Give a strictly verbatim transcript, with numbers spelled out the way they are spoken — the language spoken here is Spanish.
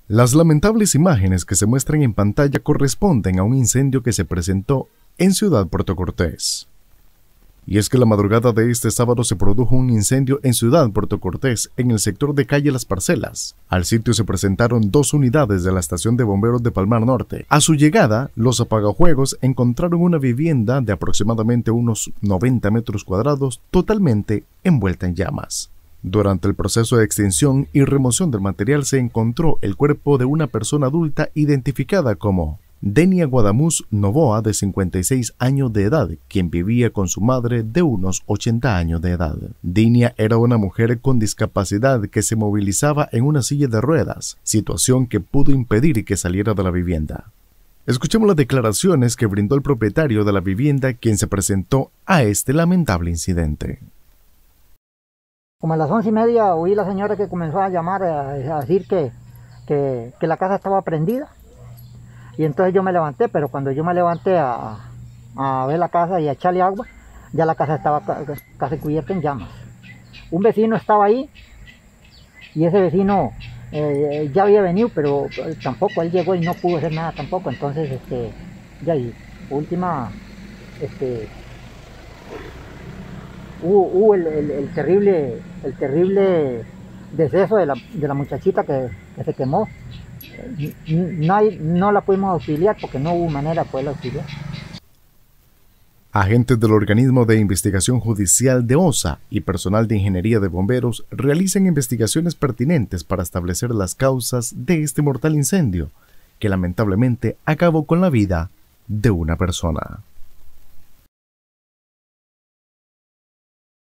Las lamentables imágenes que se muestran en pantalla corresponden a un incendio que se presentó en Ciudad Puerto Cortés. Y es que la madrugada de este sábado se produjo un incendio en Ciudad Puerto Cortés, en el sector de calle Las Parcelas. Al sitio se presentaron dos unidades de la estación de bomberos de Palmar Norte. A su llegada, los apagafuegos encontraron una vivienda de aproximadamente unos noventa metros cuadrados totalmente envuelta en llamas. Durante el proceso de extinción y remoción del material se encontró el cuerpo de una persona adulta identificada como Denia Guadamuz Novoa, de cincuenta y seis años de edad, quien vivía con su madre de unos ochenta años de edad. Denia era una mujer con discapacidad que se movilizaba en una silla de ruedas, situación que pudo impedir que saliera de la vivienda. Escuchemos las declaraciones que brindó el propietario de la vivienda, quien se presentó a este lamentable incidente. Como a las once y media oí la señora que comenzó a llamar a, a decir que, que, que la casa estaba prendida. Y entonces yo me levanté, pero cuando yo me levanté a, a ver la casa y a echarle agua, ya la casa estaba casi cubierta en llamas. Un vecino estaba ahí y ese vecino eh, ya había venido, pero tampoco, él llegó y no pudo hacer nada tampoco. Entonces, este, ya y última, este, hubo, hubo el, el, el terrible, el terrible deceso de la, de la muchachita que, que se quemó. No, hay, no la pudimos auxiliar porque no hubo manera de poderla auxiliar. Agentes del Organismo de Investigación Judicial de OSA y personal de Ingeniería de Bomberos realizan investigaciones pertinentes para establecer las causas de este mortal incendio que lamentablemente acabó con la vida de una persona.